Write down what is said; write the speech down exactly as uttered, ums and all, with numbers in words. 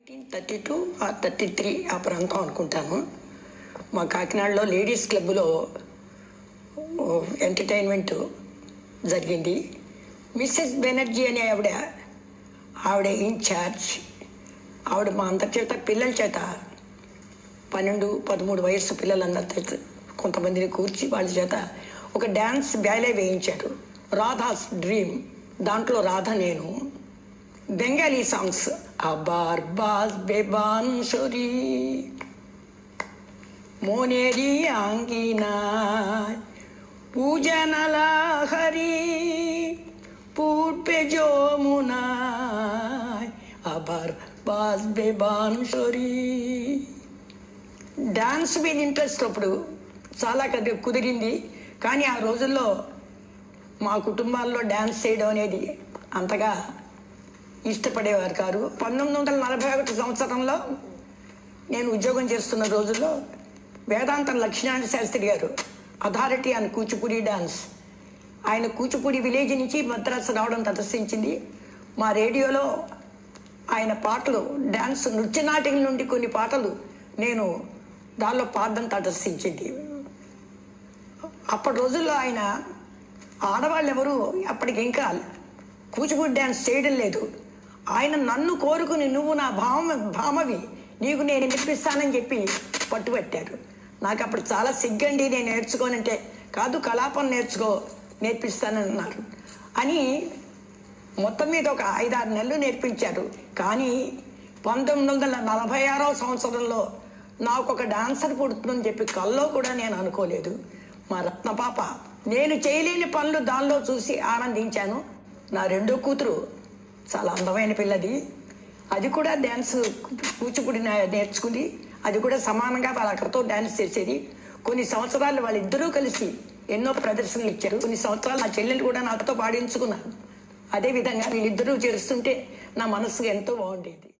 Nineteen thirty two or thirty three ఆ ప్రాంతం అనుకుంటాను. మా కాకినాడలో లేడీస్ క్లబ్లో ఎంటర్టైన్మెంట్ జరిగింది. మిస్సెస్ బెనర్జీ అనే ఆవిడ ఆవిడ ఇన్ఛార్జ్. ఆవిడ మా అందరి చేత పిల్లల చేత పన్నెండు పదమూడు వయస్సు పిల్లలందరి కొంతమందిని కూర్చి వాళ్ళ చేత ఒక డ్యాన్స్ బ్యాలే వేయించారు, రాధాస్ డ్రీమ్. దాంట్లో రాధ నేను. బెంగాలీ సాంగ్స్ అబార్ బాస్ బేబాన్ షోరీ మోనేరి ఆంగినా పూజనలా హరి పూర్పే జోమునా అబార్ బాస్ బేబాన్ షోరీ. డాన్స్ మీద ఇంట్రెస్ట్ అప్పుడు చాలా కుదిరింది. కానీ ఆ రోజుల్లో మా కుటుంబాల్లో డ్యాన్స్ చేయడం అనేది అంతగా ఇష్టపడేవారు కాదు. పంతొమ్మిది వందల నలభై ఒకటి సంవత్సరంలో నేను ఉద్యోగం చేస్తున్న రోజుల్లో వేదాంతం లక్ష్మీనారాయణ శాస్త్రి గారు అథారిటీ అండ్ కూచిపూడి డాన్స్, ఆయన కూచిపూడి విలేజ్ నుంచి మద్రాసు రావడం ప్రదర్శించింది. మా రేడియోలో ఆయన పాటలు డాన్స్ నృత్యనాటికల నుండి కొన్ని పాటలు నేను దానిలో పాడడం ప్రదర్శించింది. అప్పటి రోజుల్లో ఆయన ఆడవాళ్ళు ఎవరు అప్పటికి ఇంకా కూచిపూడి డ్యాన్స్ చేయడం లేదు. ఆయన నన్ను కోరుకుని నువ్వు నా భామ భామవి నీకు నేను నేర్పిస్తానని చెప్పి పట్టుబట్టారు. నాకు అప్పుడు చాలా సిగ్గండి, నేను నేర్చుకోనంటే కాదు కలాపం నేర్చుకో నేర్పిస్తానని అన్నారు. అని మొత్తం మీద ఒక ఐదారు నెలలు నేర్పించారు. కానీ పంతొమ్మిది వందల నలభై ఆరో సంవత్సరంలో నాకు ఒక డాన్సర్ పుడుతుందని చెప్పి కల్లో కూడా నేను అనుకోలేదు. మా రత్నపాప నేను చేయలేని పనులు దానిలో చూసి ఆనందించాను. నా రెండో కూతురు చాలా అందమైన పిల్లది, అది కూడా డ్యాన్స్ కూచిపూడి నేర్చుకుంది. అది కూడా సమానంగా వాళ్ళ అక్కడితో డ్యాన్స్ చేసేది. కొన్ని సంవత్సరాలు వాళ్ళిద్దరూ కలిసి ఎన్నో ప్రదర్శనలు ఇచ్చారు. కొన్ని సంవత్సరాలు నా చెల్లెలు కూడా నాతో పాడించుకున్నాను. అదేవిధంగా వీళ్ళిద్దరూ చేస్తుంటే నా మనసు ఎంతో బాగుండేది.